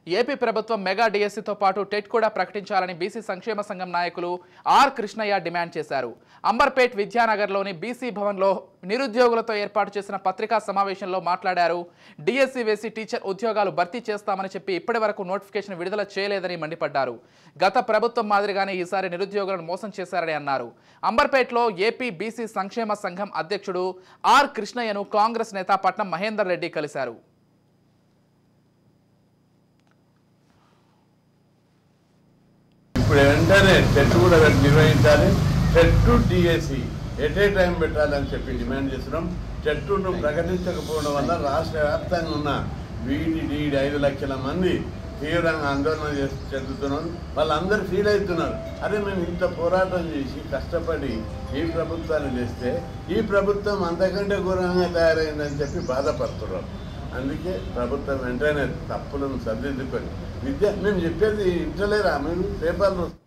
AP ప్రభుత్వం mega డిఎస్సితో పాటు TET కూడా ప్రకటించాలని బీసీ సంక్షేమ సంఘం నాయకులు ఆర్ కృష్ణయ్య డిమాండ్ చేశారు. అంబర్పేట్ విద్యానగర్లోని బీసీ భవన్లో నిరుద్యోగులతో ఏర్పాటు చేసిన పత్రికా సమావేశంలో మాట్లాడారు. డిఎస్సి వేసి టీచర్ ఉద్యోగాలు భర్తీ చేస్తామని చెప్పి ఇప్పటివరకు నోటిఫికేషన్ విడుదల చేయలేదని మండిపడ్డారు. గత ప్రభుత్వం మాదిరిగానే ఈసారి నిరుద్యోగులను మోసం చేశారని అన్నారు. అంబర్పేట్లో ఏపీ బీసీ సంక్షేమ సంఘం అధ్యక్షుడు ఆర్ కృష్ణయ్యను కాంగ్రెస్ నేత పట్నం మహేందర్ రెడ్డి కలిశారు. ఇప్పుడు వెంటనే టెట్ కూడా నిర్వహించాలి. TET DSC at a time పెట్టాలని చెప్పి డిమాండ్ చేస్తున్నాం. టెట్ను ప్రకటించకపోవడం వల్ల రాష్ట్ర వ్యాప్తంగా ఉన్న వీడి 5 లక్షల మంది తీవ్రంగా ఆందోళన చెందుతున్నారు. వాళ్ళందరూ ఫీల్ అవుతున్నారు, అదే మేము ఇంత పోరాటం చేసి కష్టపడి ఈ ప్రభుత్వాన్ని చేస్తే ఈ ప్రభుత్వం అంతకంటే ఘోరంగా తయారైందని చెప్పి బాధపడుతున్నారు. అందుకే ప్రభుత్వం వెంటనే తప్పులను సరిదిద్దుకొని మేము చెప్పేది ఇంటలేరా మీరు పేపర్లు